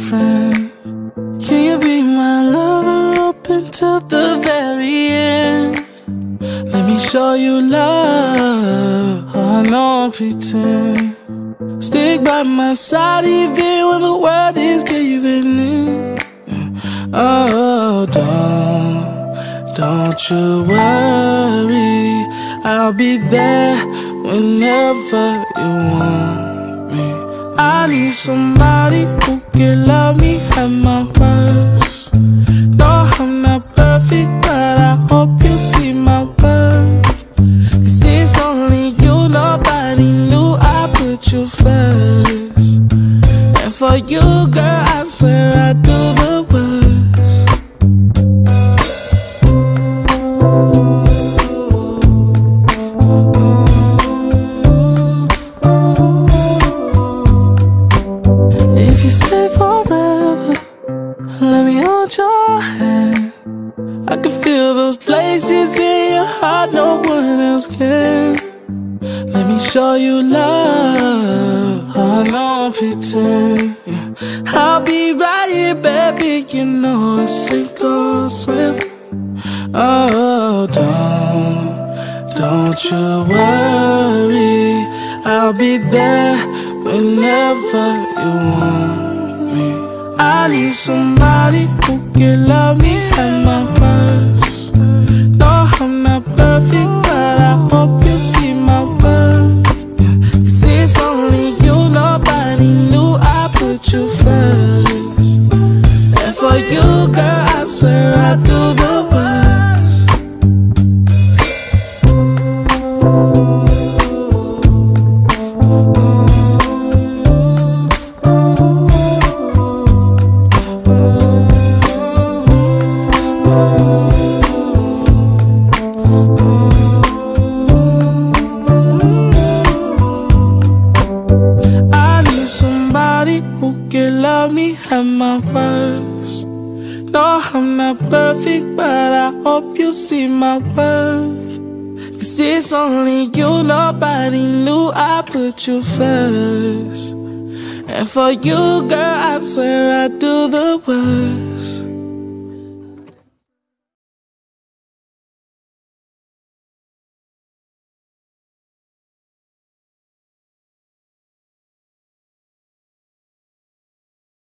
friend? Can you be my lover up until the very end? Let me show you love, I don't pretend. Stick by my side even when the world is giving in. Oh, don't you worry, I'll be there whenever you want me. I need somebody who can love me at my worst. No, I'm not perfect, but I hope you see my worth. 'Cause it's only you, nobody knew I put you first. And for you, girl, I swear I do the worst. If you stay forever, let me hold your hand. I can feel those places in your heart no one else can. Let me show you love, I don't pretend. I'll be right here, baby, you know it's sink or swim. Oh, don't you worry, I'll be there whenever you want me. I need somebody who can love me at my worst. No, I'm not perfect, but I hope you see my worth. 'Cause it's only you, nobody knew I put you first. And for you, girl, I swear I do the worst. I need somebody who can love me at my worst. No, I'm not perfect, but I hope you see my worth. 'Cause it's only you, nobody knew I put you first. And for you, girl, I swear I do the worst.